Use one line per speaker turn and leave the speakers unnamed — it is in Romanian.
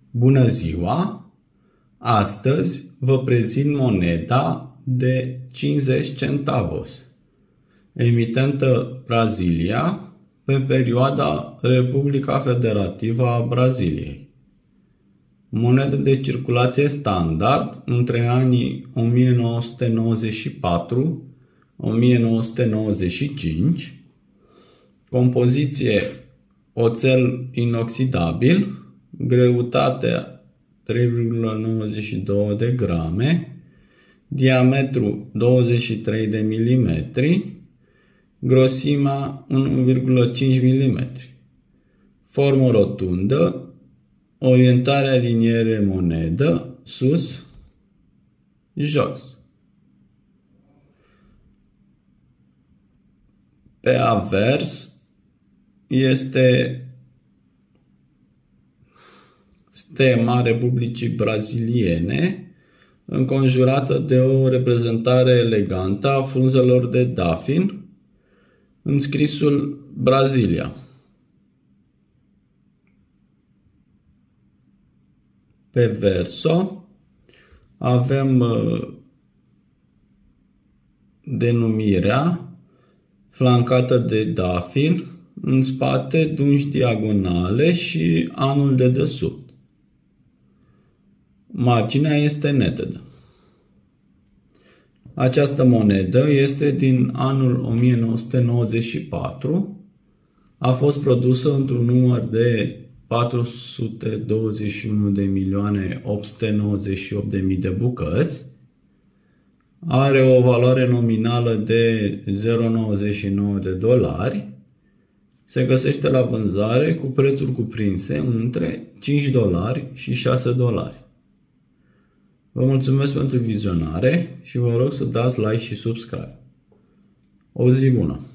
Bună ziua! Astăzi vă prezint moneda de 50 centavos, emitentă Brazilia, pe perioada Republica Federativă a Braziliei. Monedă de circulație standard între anii 1994-1995, compoziție oțel inoxidabil, greutate 3,92 de grame, diametru 23 de milimetri, grosimea 1,5 mm, formă rotundă, orientarea liniere monedă, sus, jos. Pe avers este stema Republicii Braziliene, înconjurată de o reprezentare elegantă a frunzelor de dafin, înscrisul Brazilia. Pe verso avem denumirea flancată de dafin, în spate dungi diagonale și anul de desubt. Marginea este netedă. Această monedă este din anul 1994. A fost produsă într-un număr de 421.898.000 de bucăți. Are o valoare nominală de 0,99 de dolari. Se găsește la vânzare cu prețuri cuprinse între 5 dolari și 6 dolari. Vă mulțumesc pentru vizionare și vă rog să dați like și subscribe. O zi bună!